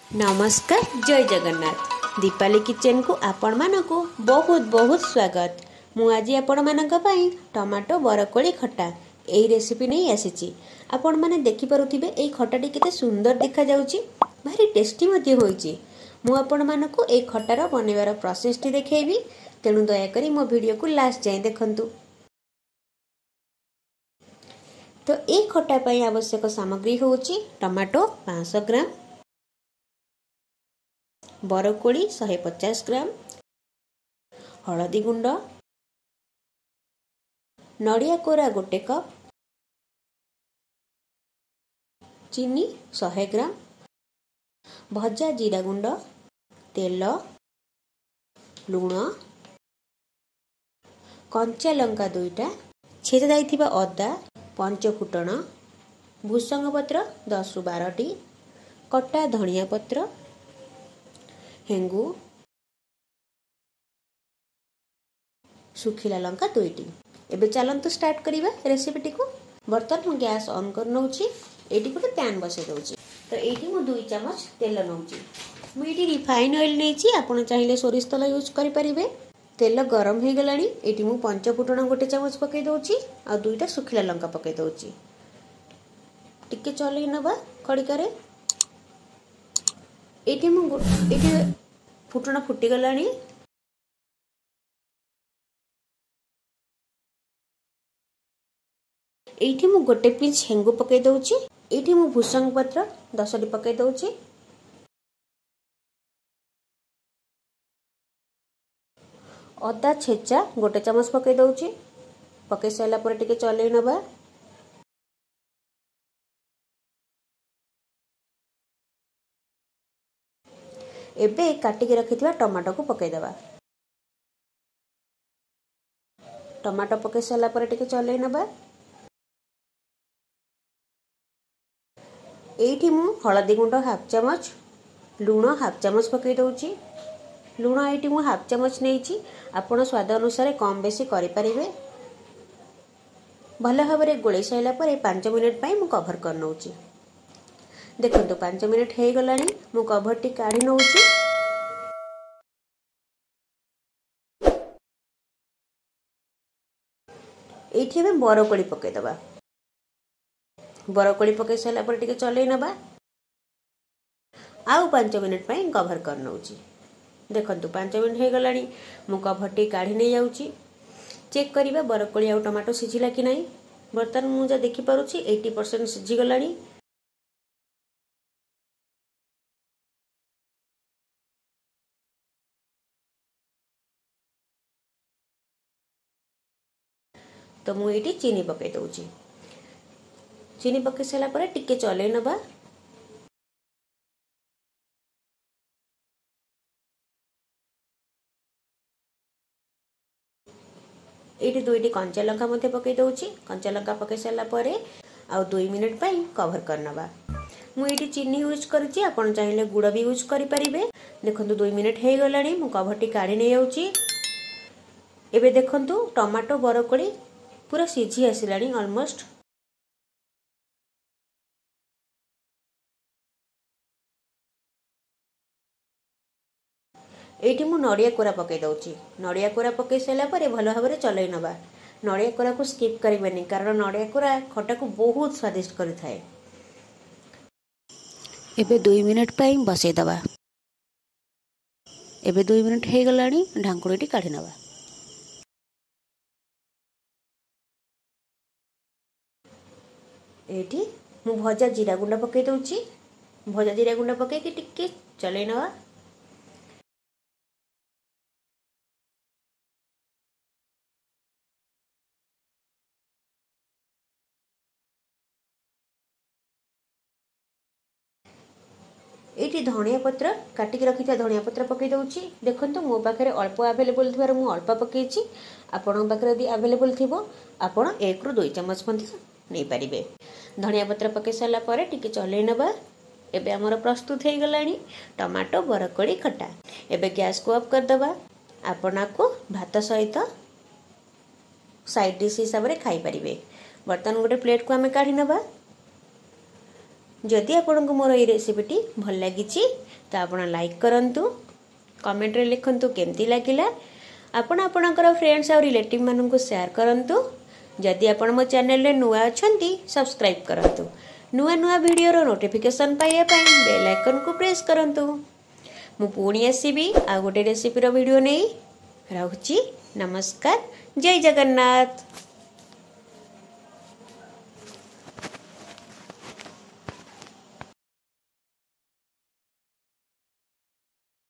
नमस्कार जय जगन्नाथ दीपाली किचन को आपण मानक बहुत बहुत स्वागत। मु आज आपण मानक पई टमाटो बरकोली खट्टा एई रेसिपी नहीं आसीची। आपण माने देखि पारुथिबे एई खट्टाटी केते सुंदर देखा जाउची, भारी टेस्टी मध्ये होईची। मु आपण मानक एई खट्टार बनेवार प्रोसेस टी देखेबी, तेनु दया करी मो वीडियो को लास्ट जाय देखंतु। तो एई खट्टा पई आवश्यक सामग्री होची टमाटो 500 ग्राम, बरकोली 150 ग्राम, हलदी गुंड, नड़िया कोरा 1 कप, चीनी 100 ग्राम, भजा जीरा गुंड, तेल, लुण, कंचा लंका 2टा, छेचा जाइथिबा अदा, पंच फुटण, भूसंग पत्र 10 रु 12 टी, कटा धनिया पत्र, हेंगू, सुखिला लंका 2टी। एबे चलंतु स्टार्ट करिबा रेसिपी को। बर्तन मु गैस ऑन कर नउची, एटी गोटे पैन बसे दउची। तो एटी मु 2 चम्मच तेल नउची। मु एटी रिफाइन ऑयल नेची, आपण चाहिले सोरिष तेल यूज करि परिबे। तेल गरम हे गलानी, एटी मु पंच फुटण 1 चम्मच पकै दउची आ 2टा सुखिला लंका पकै दउची। टिके चलै नबा खड़िकारे। एटी फुटण फुटी गलानी, एठी मु गोटे पिंच हेंगु पकै दउची। एठी मु भूसंग पत्र 10 टी पकै दउची। अदा छेचा 1 चम्मच पकै दउची। पकै सैला पर टिके चलै नबा। एबे काटी के रखिथिबा टमाटो को पकै दबा। टमाटो पकै सैला पर टिके चलै नबा। एठी मु हलदी गुंड 1/2 चम्मच, लुण 1/2 चम्मच पकै दउची। लुण एठी मु 1/2 चम्मच नेइची, आपण स्वाद अनुसार कम बेसी करि परिबे। भल भाबरे गोळे सैला पर 5 मिनिट पई मु कवर कर नउची। देखंतु 5 मिनिट हे गलानी, मु कवर टी काढी नउची। एठी में बरकोली पकै दबा। बरकोली पकै सैला पर टिके चलै नबा। आउ 5 मिनिट पई कवर कर नउची। देखंतु 5 मिनिट हे गलानी, मु कवर टी काढी नै जाउची। चेक करिबा बरकोली आ टमाटो सिझिला कि नाही। बर्तन मु जा देखि पारुची 80% सिझी गलानी। तो मु एटी चीनी पकै दउची। चीनी पकै सैला पर टिके चलै नबा। एटी 2टी कंचा लंका मध्ये पकै दउची। कंचा लंका पकै सैला पर आ 2 मिनिट पई कवर कर नबा। मु एटी चीनी यूज करची, आपण चाहिले गुड़ भी यूज करि परिबे। देखंतु 2 मिनिट हे गलानी, मु कवर टी काढी नै जाउची। एबे देखंतु टमाटो बरकोली पूरा सिझी आसिलानी ऑलमोस्ट। एटी मु नड़िया कोरा पकै दउची। नड़िया कोरा पकै सैला पर भलो भाबरे चलै नबा। नड़िया कोरा को स्किप करिबेनी, कारण नड़िया कोरा खट्टा को बहुत स्वादिष्ट करि थाए। एबे 2 मिनिट पई बसै दबा। एबे 2 मिनिट हे गलानी, ढांकुड़ीटी काढी नबा। एटी मु भजा जीरा गुंडा पकै दउची। भजा जीरा गुंडा पकै के टिके चलै नबा। एटी धनिया पत्र काटी के रखिथा धनिया पत्र पकै दउची। देखंतु मो पाखरे अल्प अवेलेबल थिबार मु अल्प पकैची। आपण पाखरे यदि अवेलेबल थिबो आपण 1 रु 2 चम्मच मध्ये नै परिबे। धनिया पत्र पकै सैला पर टिके चलै नबा। एबे हमर प्रस्तुत हे गलानी टमाटो बरकोली खट्टा। एबे गैस को ऑफ कर दबा। आपण को भात सहित साइड डिश हिसाब रे खाई परिबे। बर्तन गोटे प्लेट को हमें काढी नबा। जदि आपको मोर ये रेसिपीटी भल लगी तो आप लाइक करूँ, कमेंट रे लिखंतु केमती लगिला, आपण आपणकर फ्रेंड्स और रिलेटिव मानू शेयर करूँ। जदि आपण मो चैनल रे नुआ अछंती सब्सक्राइब करंतु, नुआ नुआ वीडियो रो नोटिफिकेशन पाइबा पई बेल आइकन को प्रेस करंतु। मु पुणी आसीबी आ गोटे रेसिपी रो वीडियो नहीं। रहुची, नमस्कार, जय जगन्नाथ।